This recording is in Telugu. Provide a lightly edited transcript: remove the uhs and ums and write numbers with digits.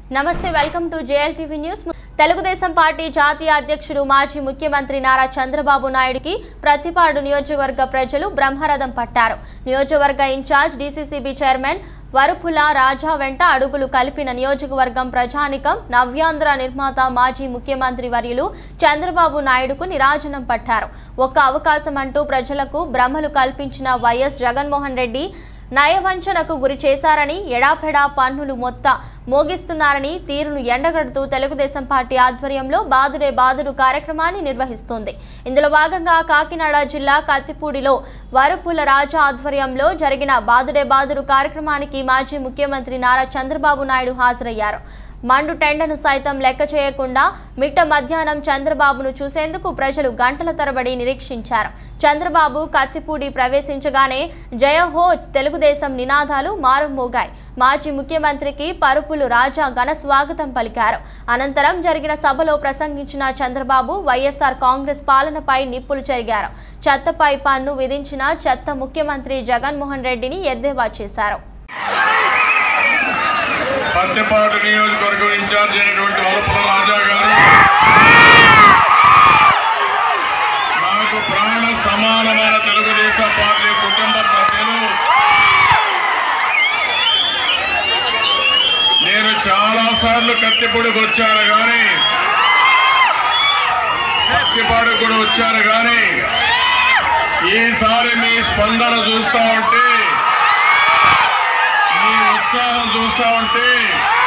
నమస్తే welcome to JLTV news. Telugudesam party జాతీయ అధ్యక్షుడు మాజీ ముఖ్యమంత్రి నారా చంద్రబాబు నాయుడుకి ప్రతిపాడు నియోజకవర్గ ప్రజలు బ్రహ్మరథం పట్టారు। నియోజకవర్గ in-charge DCCB chairman Varupula Raja వెంట అడుగులు కలిపిన నియోజకవర్గం ప్రజానికం నవ్యాంధ్ర నిర్మాత మాజీ ముఖ్యమంత్రి వర్యులు చంద్రబాబు నాయుడుకు నీరాజనం పట్టారు। ఒక్క అవకాశం అంటూ ప్రజలకు భ్రమలు కల్పించిన వైఎస్ జగన్మోహన్ రెడ్డి నయవంచనకు గురి చేశారని ఎడాపెడా పన్నులు మోగిస్తున్నారని తీరును ఎండగడుతూ తెలుగుదేశం పార్టీ ఆధ్వర్యంలో బాదుడే బాదుడు కార్యక్రమాన్ని నిర్వహిస్తోంది। ఇందులో భాగంగా కాకినాడ జిల్లా కత్తిపూడిలో వరుపుల రాజా ఆధ్వర్యంలో జరిగిన బాదుడే బాదుడు కార్యక్రమానికి మాజీ ముఖ్యమంత్రి నారా చంద్రబాబు నాయుడు హాజరయ్యారు। మండు టెండను సైతం లెక్క చేయకుండా మిట్ట మధ్యాహ్నం చంద్రబాబును చూసేందుకు ప్రజలు గంటల తరబడి నిరీక్షించారు। చంద్రబాబు కత్తిపూడి ప్రవేశించగానే జయ హో తెలుగుదేశం నినాదాలు మారుమోగాయి। మాజీ ముఖ్యమంత్రికి పరుపులు రాజా ఘన స్వాగతం పలికారు। అనంతరం జరిగిన సభలో ప్రసంగించిన చంద్రబాబు వైఎస్ఆర్ కాంగ్రెస్ పాలనపై నిప్పులు చెరిగారు। చెత్తపై పన్ను విధించిన చెత్త ముఖ్యమంత్రి జగన్మోహన్ రెడ్డిని ఎద్దేవా చేశారు। పత్తిపాడు నియోజకవర్గం ఇన్ఛార్జ్ అయినటువంటి వరుపుల రాజా గారు నాకు ప్రాణ సమానమైన తెలుగుదేశం పార్టీ కుటుంబ సభ్యులు। నేను చాలాసార్లు కత్తిపూడికి వచ్చాను కానీ పత్తిపాడు కూడా వచ్చాను కానీ ఈసారి మీ స్పందన చూస్తా ఉంటే, మీ ఉత్సాహం చూస్తా ఉంటే